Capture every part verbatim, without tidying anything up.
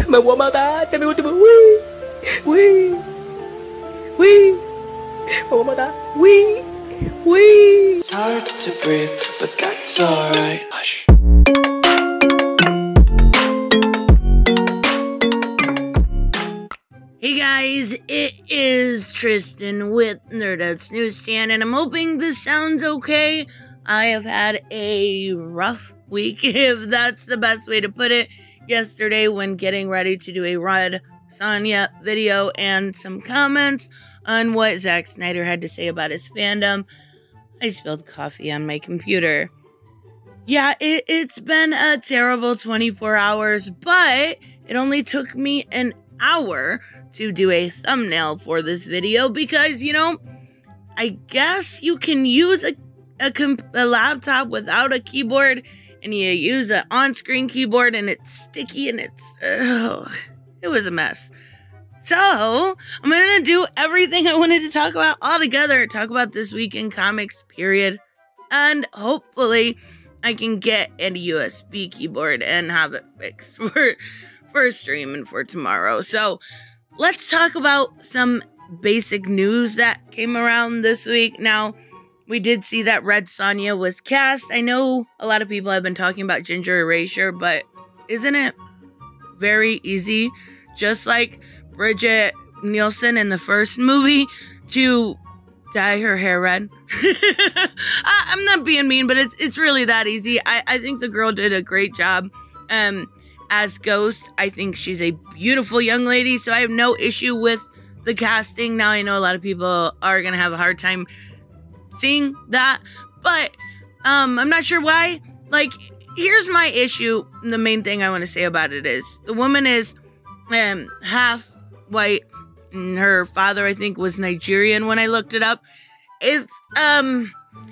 Me voy a matar. Este es mi último. Uy. Uy. Uy. Me voy a matar. Uy. Uy. It's hard to breathe, but that's alright. Hush. Hey guys, it is Tristan with Nerdouts Newsstand, and I'm hoping this sounds okay. I have had a rough week, if that's the best way to put it. Yesterday, when getting ready to do a Red Sonja video and some comments on what Zack Snyder had to say about his fandom, I spilled coffee on my computer. Yeah, it, it's been a terrible twenty-four hours, but it only took me an hour to do a thumbnail for this video because, you know, I guess you can use a, a, comp- a laptop without a keyboard, and you use an on-screen keyboard and it's sticky and it's, ugh, it was a mess. So, I'm going to do everything I wanted to talk about all together, talk about this week in comics, period, and hopefully I can get a U S B keyboard and have it fixed for, for stream and for tomorrow. So, let's talk about some basic news that came around this week. Now, we did see that Red Sonja was cast. I know a lot of people have been talking about ginger erasure, but isn't it very easy, just like Bridget Nielsen in the first movie, to dye her hair red? I, I'm not being mean, but it's it's really that easy. I, I think the girl did a great job. Um... As Ghost, I think she's a beautiful young lady, so I have no issue with the casting. Now, I know a lot of people are going to have a hard time seeing that, but um, I'm not sure why. Like, here's my issue. The main thing I want to say about it is the woman is um, half white, and her father, I think, was Nigerian when I looked it up. If, um,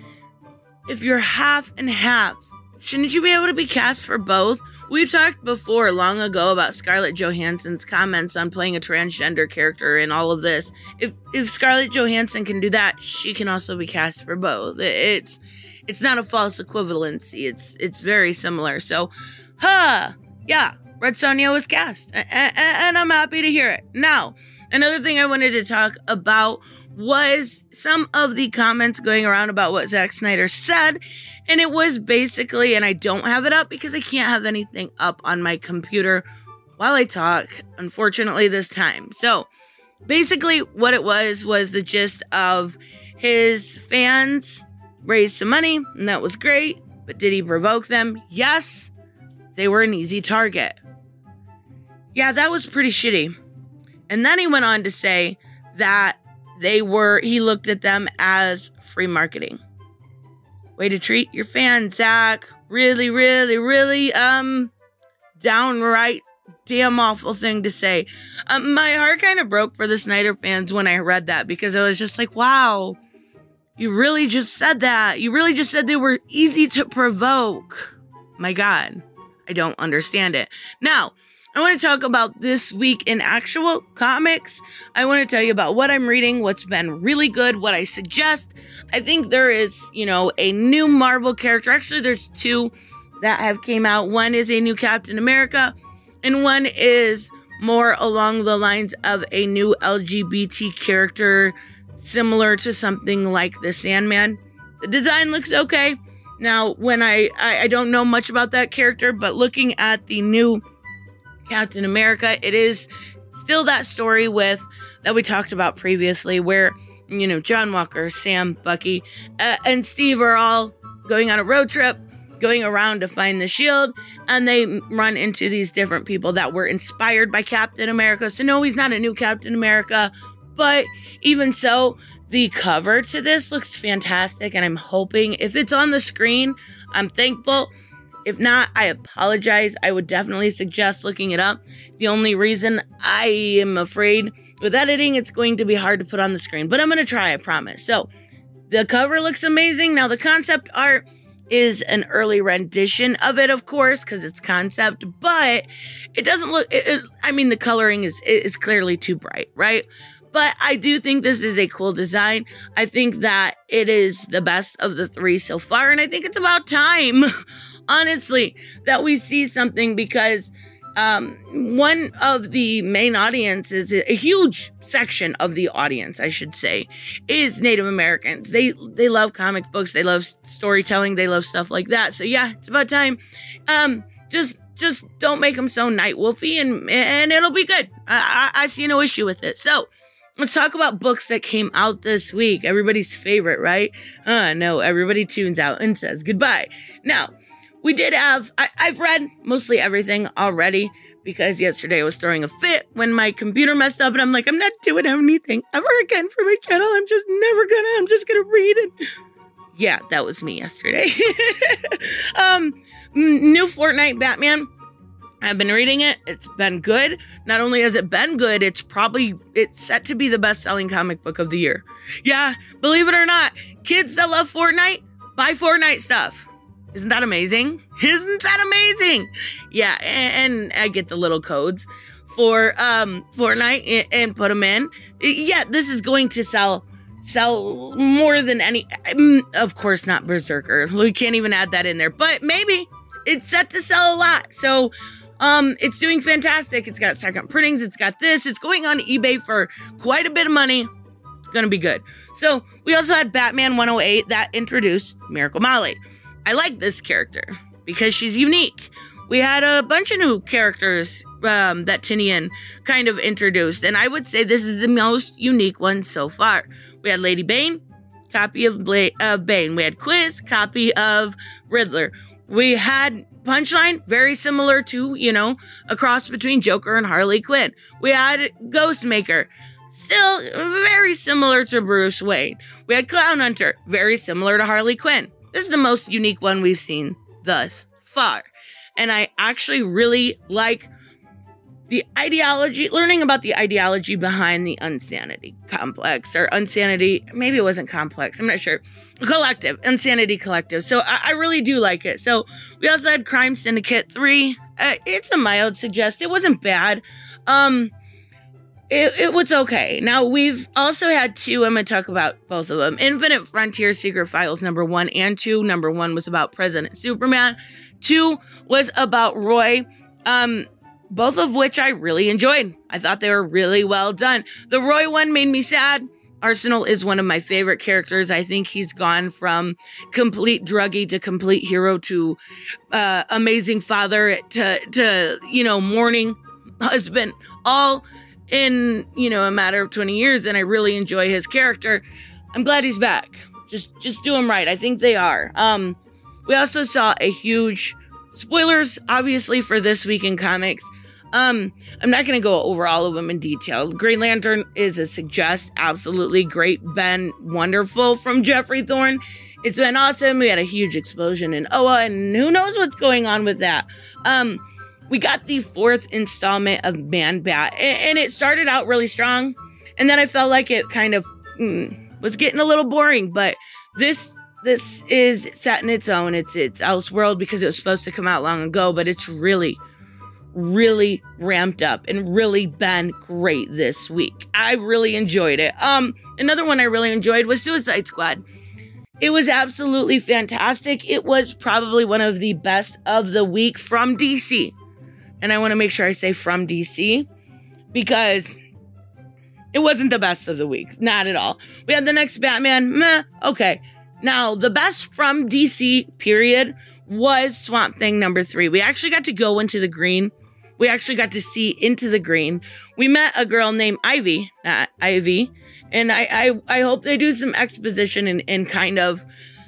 if you're half and half, shouldn't you be able to be cast for both? We've talked before, long ago, about Scarlett Johansson's comments on playing a transgender character and all of this. If if Scarlett Johansson can do that, she can also be cast for both. It's it's not a false equivalency. It's it's very similar. So, huh, yeah, Red Sonja was cast, and, and I'm happy to hear it. Now, another thing I wanted to talk about was some of the comments going around about what Zack Snyder said. And it was basically, and I don't have it up because I can't have anything up on my computer while I talk, unfortunately, this time. So, basically, what it was, was the gist of his fans raised some money, and that was great. But did he provoke them? Yes, they were an easy target. Yeah, that was pretty shitty. And then he went on to say that they were, he looked at them as free marketing. Way to treat your fans, Zach. Really, really, really, um, downright damn awful thing to say. Um, my heart kind of broke for the Snyder fans when I read that, because I was just like, wow, you really just said that. You really just said they were easy to provoke. My God, I don't understand it. Now, I want to talk about this week in actual comics. I want to tell you about what I'm reading, what's been really good, what I suggest. I think there is, you know, a new Marvel character. Actually, there's two that have came out. One is a new Captain America, and one is more along the lines of a new L G B T character, similar to something like the Sandman. The design looks okay. Now, when I, I, I don't know much about that character, but looking at the new Captain America, it is still that story with that we talked about previously, where, you know, John Walker, Sam, Bucky, uh, and Steve are all going on a road trip, going around to find the shield, and they run into these different people that were inspired by Captain America. So no, he's not a new Captain America, but even so, the cover to this looks fantastic, and I'm hoping if it's on the screen, I'm thankful. If not, I apologize. I would definitely suggest looking it up. The only reason I am afraid with editing, it's going to be hard to put on the screen, but I'm going to try, I promise. So the cover looks amazing. Now, the concept art is an early rendition of it, of course, because it's concept, but it doesn't look, it, it, I mean, the coloring is, is clearly too bright, right? But I do think this is a cool design. I think that it is the best of the three so far, and I think it's about time, honestly, that we see something, because Um, one of the main audiences, a huge section of the audience, I should say, is Native Americans. They they love comic books, they love storytelling, they love stuff like that. So yeah, it's about time. Um, just just don't make them so night wolfy, and and it'll be good. I, I I see no issue with it. So let's talk about books that came out this week. Everybody's favorite, right? Uh, no, everybody tunes out and says goodbye. Now, we did have, I, I've read mostly everything already because yesterday I was throwing a fit when my computer messed up and I'm like, I'm not doing anything ever again for my channel. I'm just never gonna, I'm just gonna read it. Yeah, that was me yesterday. um, new Fortnite Batman. I've been reading it. It's been good. Not only has it been good, it's probably, it's set to be the best-selling comic book of the year. Yeah, believe it or not, kids that love Fortnite, buy Fortnite stuff. Isn't that amazing? Isn't that amazing? Yeah, and, and I get the little codes for um, Fortnite and, and put them in. Yeah, this is going to sell sell more than any. Of course, not Berserker. We can't even add that in there, but maybe it's set to sell a lot. So um, it's doing fantastic. It's got second printings. It's got this. It's going on eBay for quite a bit of money. It's gonna be good. So we also had Batman one oh eight that introduced Miracle Molly. I like this character because she's unique. We had a bunch of new characters um, that Tinian kind of introduced, and I would say this is the most unique one so far. We had Lady Bane, copy of, Bla- of Bane. We had Quiz, copy of Riddler. We had Punchline, very similar to, you know, a cross between Joker and Harley Quinn. We had Ghostmaker, still very similar to Bruce Wayne. We had Clown Hunter, very similar to Harley Quinn. This is the most unique one we've seen thus far. And I actually really like the ideology, learning about the ideology behind the Unsanity Complex, or Unsanity, maybe it wasn't Complex, I'm not sure. Collective, Unsanity Collective. So I, I really do like it. So we also had Crime Syndicate three. Uh, it's a mild suggest. It wasn't bad. Um... It, it was okay. Now, we've also had two, I'm going to talk about both of them. Infinite Frontier Secret Files number one and two. Number one was about President Superman. Two was about Roy, um, both of which I really enjoyed. I thought they were really well done. The Roy one made me sad. Arsenal is one of my favorite characters. I think he's gone from complete druggie to complete hero to uh, amazing father to, to, you know, mourning husband, all in, you know, a matter of twenty years, and I really enjoy his character. I'm glad he's back. Just just do him right. I think they are. Um, we also saw a huge, spoilers, obviously, for This Week in Comics. Um, I'm not going to go over all of them in detail. Green Lantern is a suggest, absolutely great, been wonderful from Jeffrey Thorne. It's been awesome. We had a huge explosion in O A, and who knows what's going on with that. Um, We got the fourth installment of Man Bat, and it started out really strong, and then I felt like it kind of mm, was getting a little boring. But this this is set in its own. It's it's Elseworld because it was supposed to come out long ago, but it's really, really ramped up and really been great this week. I really enjoyed it. Um, another one I really enjoyed was Suicide Squad. It was absolutely fantastic. It was probably one of the best of the week from D C. And I want to make sure I say from D C because it wasn't the best of the week. Not at all. We had the next Batman. Meh. Okay. Now, the best from D C, period, was Swamp Thing number three. We actually got to go into the green. We actually got to see into the green. We met a girl named Ivy, not Ivy. And I, I, I hope they do some exposition and, and kind of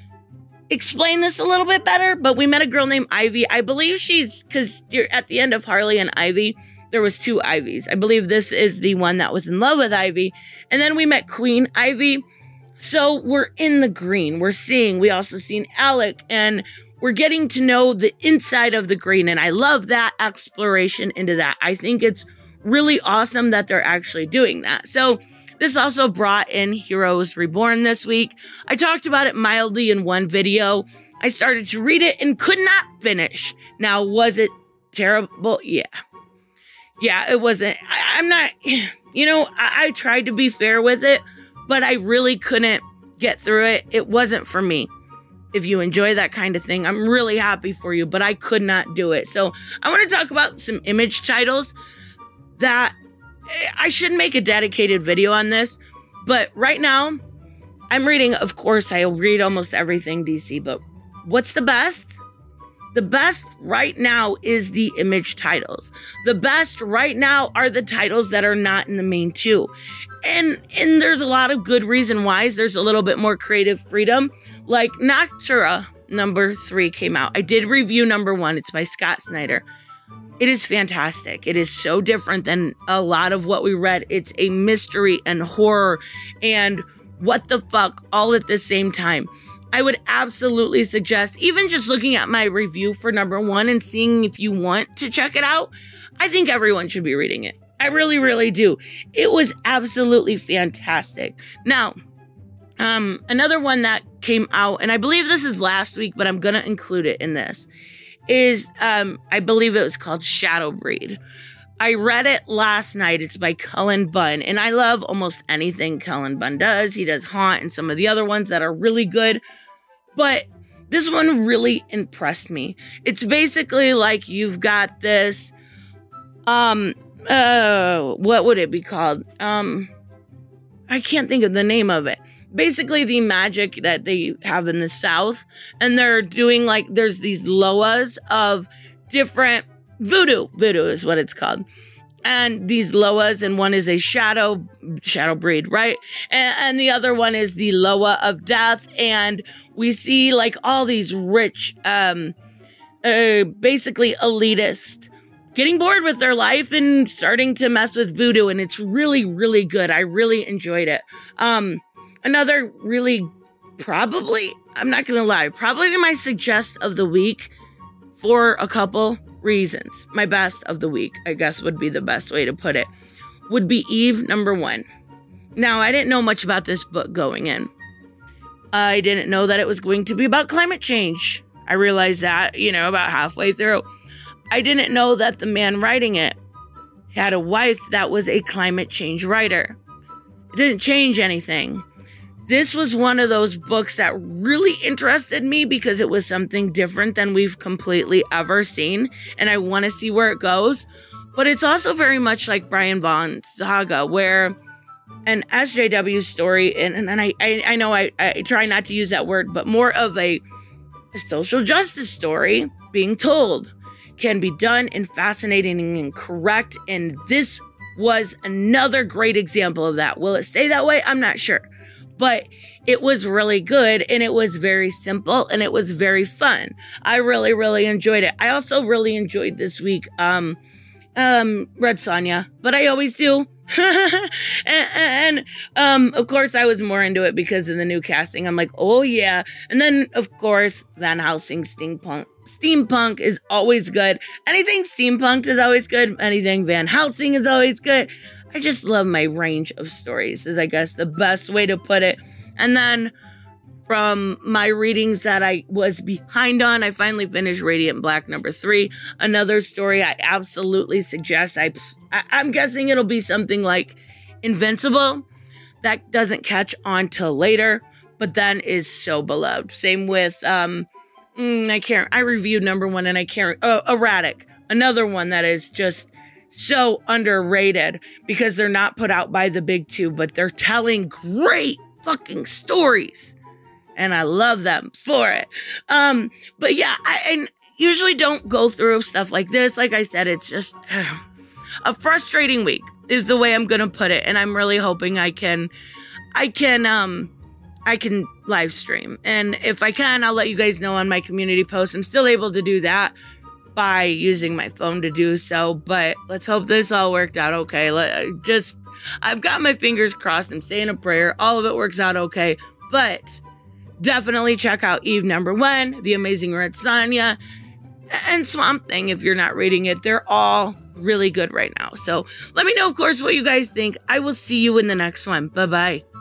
explain this a little bit better. But we met a girl named Ivy. I believe she's, because at the end of Harley and Ivy, there was two Ivies. I believe this is the one that was in love with Ivy. And then we met Queen Ivy. So we're in the green. We're seeing, we also seen Alec, and we're getting to know the inside of the green. And I love that exploration into that. I think it's really awesome that they're actually doing that. So this also brought in Heroes Reborn this week. I talked about it mildly in one video. I started to read it and could not finish. Now, was it terrible? Yeah. Yeah, it wasn't. I, I'm not, you know, I, I tried to be fair with it, but I really couldn't get through it. It wasn't for me. if you enjoy that kind of thing, I'm really happy for you, but I could not do it. So I want to talk about some image titles that I should make a dedicated video on this, but right now I'm reading, of course, I read almost everything D C, but what's the best? The best right now is the image titles. The best right now are the titles that are not in the main two. And and there's a lot of good reason why. There's a little bit more creative freedom. Like Noctura number three came out. I did review number one. It's by Scott Snyder. It is fantastic. It is so different than a lot of what we read. It's a mystery and horror and what the fuck all at the same time. I would absolutely suggest even just looking at my review for number one and seeing if you want to check it out. I think everyone should be reading it. I really, really do. It was absolutely fantastic. Now, um, another one that came out, and I believe this is last week, but I'm going to include it in this, is, um, I believe it was called Shadow Breed. I read it last night. It's by Cullen Bunn, and I love almost anything Cullen Bunn does. He does Haunt and some of the other ones that are really good, but this one really impressed me. It's basically like you've got this, um, uh, what would it be called? Um, I can't think of the name of it. Basically the magic that they have in the South, and they're doing like, there's these loas of different voodoo. Voodoo is what it's called. And these loas, and one is a shadow, shadow breed, right? And, and the other one is the loa of death. And we see like all these rich, um, uh, basically elitist getting bored with their life and starting to mess with voodoo. And it's really, really good. I really enjoyed it. Um, another really, probably, I'm not going to lie, probably my suggest of the week for a couple reasons. My best of the week, I guess would be the best way to put it, would be Eve number one. Now, I didn't know much about this book going in. I didn't know that it was going to be about climate change. I realized that, you know, about halfway through. I didn't know that the man writing it had a wife that was a climate change writer. It didn't change anything. This was one of those books that really interested me because it was something different than we've completely ever seen, and I want to see where it goes. But it's also very much like Brian Vaughan's Saga, where an S J W story, and, and, and I, I, I know I, I try not to use that word, but more of a, a social justice story being told can be done and fascinating and correct, and this was another great example of that. Will it stay that way? I'm not sure. But it was really good, and it was very simple, and it was very fun. I really, really enjoyed it. I also really enjoyed this week, um, um, Red Sonja, but I always do. and, and um, of course, I was more into it because of the new casting. I'm like, oh yeah. And then, of course, Van Helsing steampunk. Steampunk is always good. Anything steampunk is always good. Anything Van Helsing is always good. I just love my range of stories, is I guess the best way to put it. And then from my readings that I was behind on, I finally finished Radiant Black number three. Another story I absolutely suggest. I, I I'm guessing it'll be something like Invincible that doesn't catch on till later, but then is so beloved. Same with um, mm, I can't. I reviewed number one and I can't. Oh, Erratic, another one that is just so underrated because they're not put out by the big two, but they're telling great fucking stories. And I love them for it. Um, but yeah, I, I usually don't go through stuff like this. Like I said, it's just uh, a frustrating week is the way I'm going to put it. And I'm really hoping I can, I can, um, I can live stream. And if I can, I'll let you guys know on my community post. I'm still able to do that by using my phone to do so, but let's hope this all worked out okay. Let, just, I've got my fingers crossed. I'm saying a prayer. All of it works out okay, but definitely check out Eve number one, The Amazing Red Sonja, and Swamp Thing if you're not reading it. They're all really good right now. So let me know, of course, what you guys think. I will see you in the next one. Bye-bye.